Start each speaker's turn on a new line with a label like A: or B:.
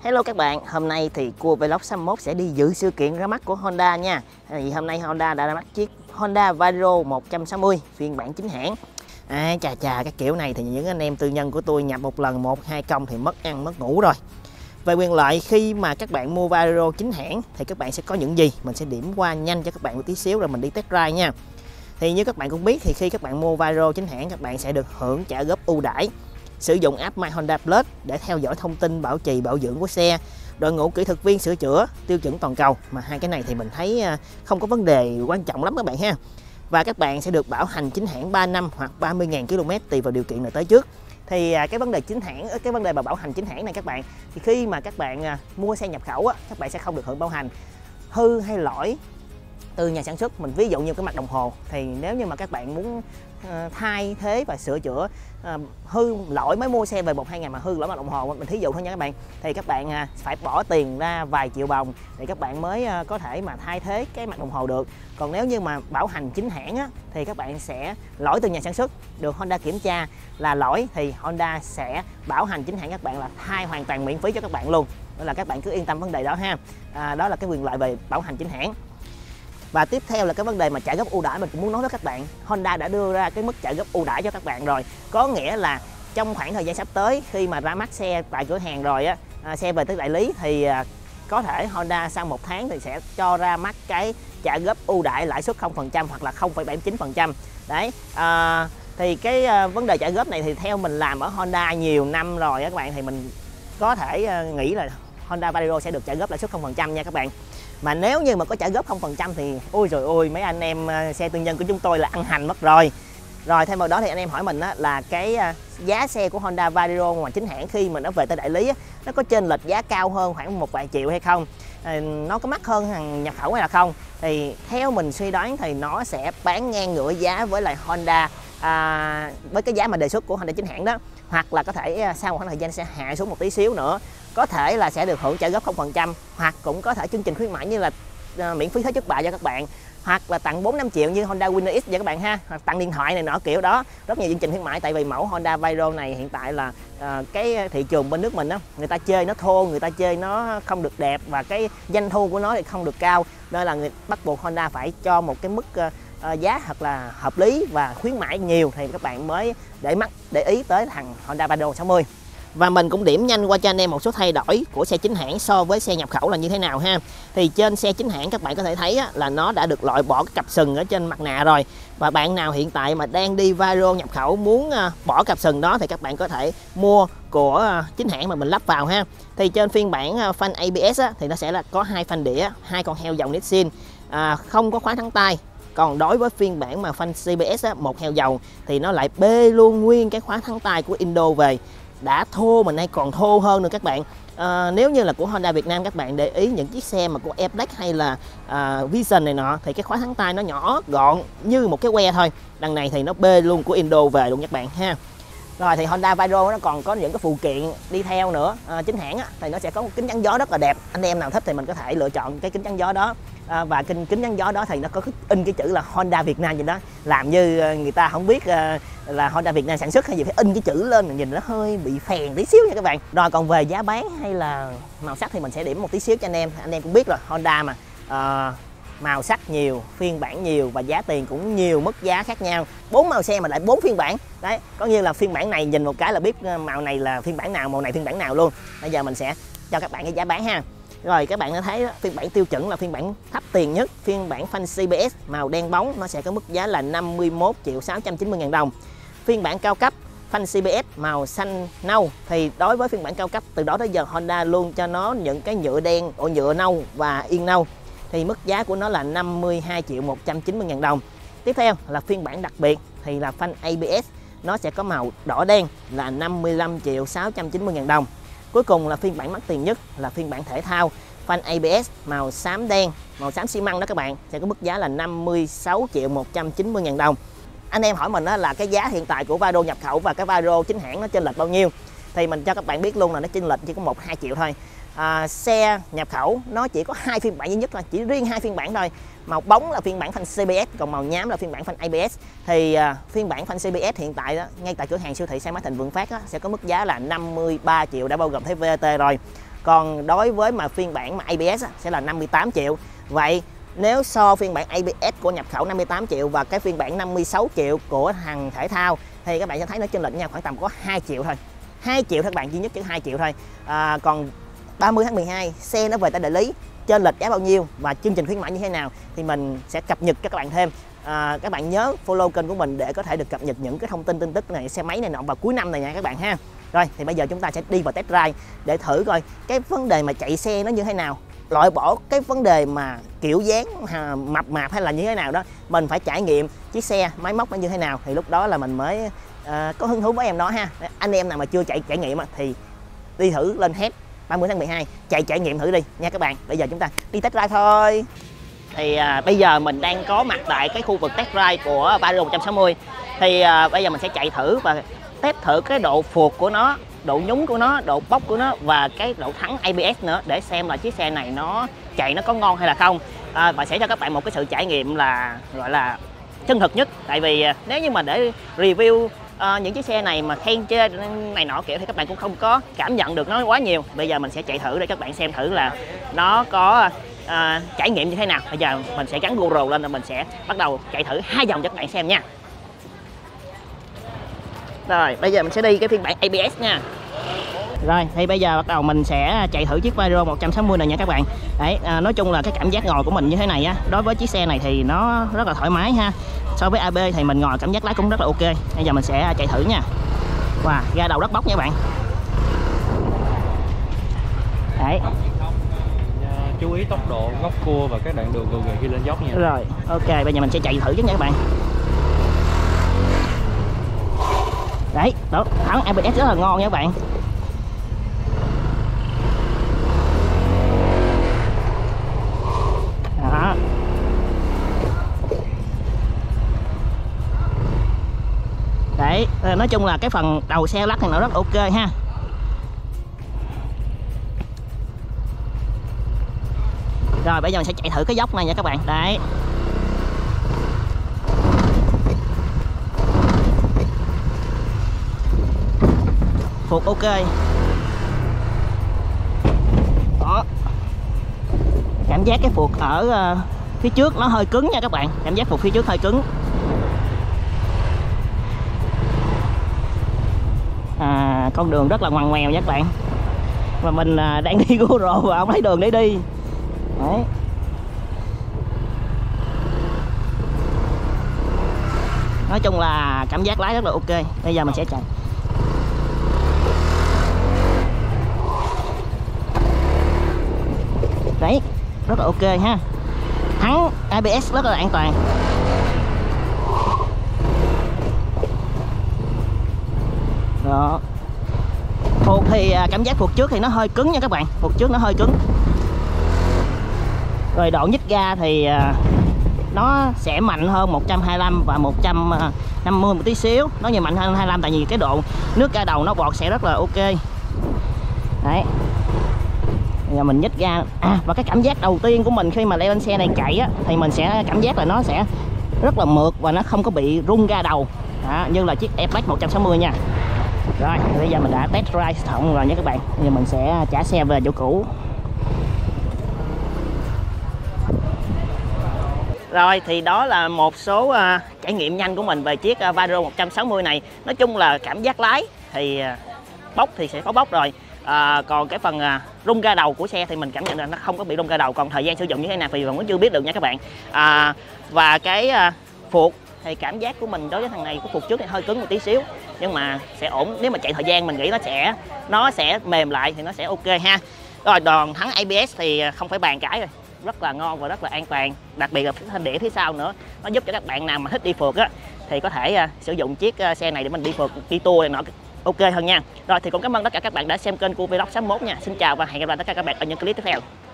A: Hello các bạn, hôm nay thì Cua Vlog 61 sẽ đi dự sự kiện ra mắt của Honda nha. Thì hôm nay Honda đã ra mắt chiếc Honda Vario 160 phiên bản chính hãng. Chà cái kiểu này thì những anh em tư nhân của tôi nhập một lần 1-2 công thì mất ăn mất ngủ rồi. Về quyền lợi khi mà các bạn mua Vario chính hãng thì các bạn sẽ có những gì? Mình sẽ điểm qua nhanh cho các bạn một tí xíu rồi mình đi test drive nha. Thì như các bạn cũng biết thì khi các bạn mua Vario chính hãng các bạn sẽ được hưởng trả góp ưu đãi. Sử dụng app My Honda Plus để theo dõi thông tin bảo trì bảo dưỡng của xe, đội ngũ kỹ thuật viên sửa chữa tiêu chuẩn toàn cầu, mà hai cái này thì mình thấy không có vấn đề quan trọng lắm các bạn ha. Và các bạn sẽ được bảo hành chính hãng 3 năm hoặc 30.000 km tùy vào điều kiện nào tới trước. Thì cái vấn đề chính hãng, cái vấn đề mà bảo hành chính hãng này các bạn, thì khi mà các bạn mua xe nhập khẩu các bạn sẽ không được hưởng bảo hành hư hay lỗi từ nhà sản xuất. Mình ví dụ như cái mặt đồng hồ, thì nếu như mà các bạn muốn thay thế và sửa chữa hư lỗi, mới mua xe về 1-2 ngày mà hư lỗi mặt đồng hồ, mình thí dụ thôi nha các bạn, thì các bạn phải bỏ tiền ra vài triệu đồng để các bạn mới có thể mà thay thế cái mặt đồng hồ được. Còn nếu như mà bảo hành chính hãng thì các bạn sẽ lỗi từ nhà sản xuất được Honda kiểm tra là lỗi, thì Honda sẽ bảo hành chính hãng các bạn là thay hoàn toàn miễn phí cho các bạn luôn. Nên là các bạn cứ yên tâm vấn đề đó ha. Đó là cái quyền lợi về bảo hành chính hãng. Và tiếp theo là cái vấn đề mà trả góp ưu đãi, mình cũng muốn nói với các bạn, Honda đã đưa ra cái mức trả góp ưu đãi cho các bạn rồi. Có nghĩa là trong khoảng thời gian sắp tới khi mà ra mắt xe tại cửa hàng rồi xe về tới đại lý thì có thể Honda sau 1 tháng thì sẽ cho ra mắt cái trả góp ưu đãi lãi suất 0% hoặc là 0,79%. Đấy. Thì cái vấn đề trả góp này thì theo mình làm ở Honda nhiều năm rồi các bạn, thì mình có thể nghĩ là Honda Vario sẽ được trả góp lãi suất 0% nha các bạn. Mà nếu như mà có trả góp 0% thì ôi trời ơi, mấy anh em xe tư nhân của chúng tôi là ăn hành mất rồi. Rồi thêm vào đó thì anh em hỏi mình là cái giá xe của Honda Vario ngoài chính hãng khi mà nó về tới đại lý nó có chênh lệch giá cao hơn khoảng một vài triệu hay không, nó có mắc hơn hàng nhập khẩu hay là không. Thì theo mình suy đoán thì nó sẽ bán ngang ngửa giá với lại Honda, với cái giá mà đề xuất của Honda chính hãng đó, hoặc là có thể sau một khoảng thời gian sẽ hạ xuống một tí xíu nữa, có thể là sẽ được hưởng trả góp 0%, hoặc cũng có thể chương trình khuyến mãi như là miễn phí thế chấp bạ cho các bạn, hoặc là tặng 4-5 triệu như Honda Winner X vậy các bạn ha, hoặc tặng điện thoại này nọ kiểu đó, rất nhiều chương trình khuyến mãi. Tại vì mẫu Honda Vario này hiện tại là cái thị trường bên nước mình người ta chơi nó thô, người ta chơi nó không được đẹp và cái doanh thu của nó thì không được cao, nên là bắt buộc Honda phải cho một cái mức giá thật là hợp lý và khuyến mãi nhiều thì các bạn mới để ý tới thằng Honda Vario 60. Và mình cũng điểm nhanh qua cho anh em một số thay đổi của xe chính hãng so với xe nhập khẩu là như thế nào ha. Thì trên xe chính hãng các bạn có thể thấy là nó đã được loại bỏ cái cặp sừng ở trên mặt nạ rồi. Và bạn nào hiện tại mà đang đi Vario nhập khẩu muốn bỏ cặp sừng đó thì các bạn có thể mua của chính hãng mà mình lắp vào ha. Thì trên phiên bản phanh ABS thì nó sẽ là có 2 phanh đĩa, 2 con heo dầu Nissin, không có khóa thắng tay. Còn đối với phiên bản mà phanh CBS một heo dầu thì nó lại bê luôn nguyên cái khóa thắng tay của Indo về. Đã thô mình nay còn thô hơn nữa các bạn. Nếu như là của Honda Việt Nam các bạn để ý những chiếc xe mà của Airblade hay là Vision này nọ thì cái khóa thắng tay nó nhỏ gọn như một cái que thôi. Đằng này thì nó bê luôn của Indo về luôn các bạn ha. Rồi thì Honda Vario nó còn có những cái phụ kiện đi theo nữa. Chính hãng thì nó sẽ có một kính chắn gió rất là đẹp. Anh em nào thích thì mình có thể lựa chọn cái kính chắn gió đó. Và kính chắn gió đó thì nó có in cái chữ là Honda Việt Nam gì đó, làm như người ta không biết là Honda Việt Nam sản xuất hay gì, phải in cái chữ lên, nhìn nó hơi bị phèn tí xíu nha các bạn. Rồi còn về giá bán hay là màu sắc thì mình sẽ điểm một tí xíu cho anh em cũng biết rồi, Honda mà màu sắc nhiều, phiên bản nhiều và giá tiền cũng nhiều mức giá khác nhau. 4 màu xe mà lại 4 phiên bản. Đấy, có như là phiên bản này nhìn một cái là biết màu này là phiên bản nào, màu này phiên bản nào luôn. Bây giờ mình sẽ cho các bạn cái giá bán ha. Rồi các bạn đã thấy đó, phiên bản tiêu chuẩn là phiên bản thấp tiền nhất, phiên bản phanh CBS màu đen bóng nó sẽ có mức giá là 51.690.000 đồng. Phiên bản cao cấp phanh CBS màu xanh nâu thì đối với phiên bản cao cấp từ đó tới giờ Honda luôn cho nó những cái nhựa đen, nhựa nâu và yên nâu. Thì mức giá của nó là 52.190.000 đồng. Tiếp theo là phiên bản đặc biệt thì là phanh ABS, nó sẽ có màu đỏ đen là 55.690.000 đồng. Cuối cùng là phiên bản mắc tiền nhất là phiên bản thể thao phanh ABS màu xám đen, màu xám xi măng đó các bạn, sẽ có mức giá là 56.190.000 đồng. Anh em hỏi mình là cái giá hiện tại của Vario nhập khẩu và cái Vario chính hãng nó chênh lệch bao nhiêu, thì mình cho các bạn biết luôn là nó chênh lệch chỉ có 1-2 triệu thôi. Xe nhập khẩu nó chỉ có 2 phiên bản duy nhất thôi, chỉ riêng 2 phiên bản thôi. Màu bóng là phiên bản phanh CBS, còn màu nhám là phiên bản phanh ABS. Thì phiên bản phanh CBS hiện tại đó, ngay tại cửa hàng siêu thị xe máy Thịnh Vượng Phát sẽ có mức giá là 53 triệu đã bao gồm thuế VAT rồi. Còn đối với mà phiên bản mà ABS sẽ là 58 triệu. Vậy nếu so phiên bản ABS của nhập khẩu 58 triệu và cái phiên bản 56 triệu của thằng thể thao thì các bạn sẽ thấy nó chênh lệch nhau khoảng tầm có 2 triệu thôi. 2 triệu thôi các bạn, duy nhất chỉ 2 triệu thôi. Còn 30 tháng 12 xe nó về tại đại lý, chênh lệch giá bao nhiêu và chương trình khuyến mãi như thế nào thì mình sẽ cập nhật cho các bạn thêm. Các bạn nhớ follow kênh của mình để có thể được cập nhật những cái thông tin tin tức này xe máy này nọ vào cuối năm này nha các bạn ha. Rồi thì bây giờ chúng ta sẽ đi vào test drive để thử coi cái vấn đề mà chạy xe nó như thế nào, loại bỏ cái vấn đề mà kiểu dáng mập mạp hay là như thế nào đó, mình phải trải nghiệm chiếc xe máy móc nó như thế nào thì lúc đó là mình mới có hứng thú với em đó ha. Anh em nào mà chưa trải nghiệm thì đi thử lên hết 30 tháng 12 chạy trải nghiệm thử đi nha các bạn. Bây giờ chúng ta đi test drive thôi. Thì bây giờ mình đang có mặt tại cái khu vực test drive của Variro 160. Thì bây giờ mình sẽ chạy thử và test thử cái độ phụt của nó, độ nhúng của nó, độ bốc của nó và cái độ thắng ABS nữa để xem là chiếc xe này nó chạy nó có ngon hay là không. Và sẽ cho các bạn một cái sự trải nghiệm là gọi là chân thực nhất. Tại vì nếu như mà để review những chiếc xe này mà khen chê này nọ kiểu thì các bạn cũng không có cảm nhận được nó quá nhiều. Bây giờ mình sẽ chạy thử để các bạn xem thử là nó có trải nghiệm như thế nào. Bây giờ mình sẽ gắn GoPro lên và mình sẽ bắt đầu chạy thử 2 vòng cho các bạn xem nha. Rồi bây giờ mình sẽ đi cái phiên bản ABS nha. Rồi thì bây giờ bắt đầu mình sẽ chạy thử chiếc Variro 160 này nha các bạn. Đấy, nói chung là cái cảm giác ngồi của mình như thế này á, đối với chiếc xe này thì nó rất là thoải mái ha. So với AB thì mình ngồi cảm giác lái cũng rất là ok. Bây giờ mình sẽ chạy thử nha. Wow, ga đầu đất bóc nha các bạn. Đấy.
B: Chú ý tốc độ, góc cua và các đoạn đường gồ ghề khi lên dốc nha.
A: Rồi, ok, bây giờ mình sẽ chạy thử trước nha các bạn. Đấy, đó, thắng ABS rất là ngon nha các bạn. Đó. Đấy, nói chung là cái phần đầu xe lắc thì nó rất ok ha. Rồi bây giờ mình sẽ chạy thử cái dốc này nha các bạn. Đấy. Phục ok. Đó. Cảm giác cái phục ở phía trước nó hơi cứng nha các bạn. Cảm giác phục phía trước hơi cứng. Con đường rất là ngoằn ngoèo nha các bạn. Mà mình đang đi GoPro và không thấy đường để đi. Đấy. Nói chung là cảm giác lái rất là ok. Bây giờ mình sẽ chạy. Đấy, rất là ok ha. Thắng ABS rất là an toàn. Đó. Phục thì cảm giác phục trước thì nó hơi cứng nha các bạn. Phục trước nó hơi cứng. Rồi độ nhích ga thì nó sẽ mạnh hơn 125 và 150 một tí xíu. Nó nhiều mạnh hơn 25 tại vì cái độ nước ga đầu nó bọt sẽ rất là ok. Đấy. Bây giờ mình nhích ga. Và cái cảm giác đầu tiên của mình khi mà leo lên xe này chạy á, thì mình sẽ cảm giác là nó sẽ rất là mượt và nó không có bị rung ga đầu. Đó, như là chiếc Airflex 160 nha. Rồi bây giờ mình đã test drive xong rồi nha các bạn. Bây giờ mình sẽ trả xe về chỗ cũ. Rồi thì đó là một số trải nghiệm nhanh của mình về chiếc Variro 160 này. Nói chung là cảm giác lái thì bốc thì sẽ có bốc rồi. Còn cái phần rung ga đầu của xe thì mình cảm nhận là nó không có bị rung ga đầu. Còn thời gian sử dụng như thế nào thì mình cũng chưa biết được nha các bạn. Và cái phuộc thì cảm giác của mình đối với thằng này của phuộc trước thì hơi cứng một tí xíu, nhưng mà sẽ ổn. Nếu mà chạy thời gian mình nghĩ nó sẽ mềm lại thì nó sẽ ok ha. Rồi đòn thắng ABS thì không phải bàn cãi rồi, rất là ngon và rất là an toàn. Đặc biệt là thanh đĩa phía sau nữa, nó giúp cho các bạn nào mà thích đi phượt á thì có thể sử dụng chiếc xe này để mình đi phượt, đi tour này nọ ok hơn nha. Rồi thì cũng cảm ơn tất cả các bạn đã xem kênh của Vlog 61 nha. Xin chào và hẹn gặp lại tất cả các bạn ở những clip tiếp theo.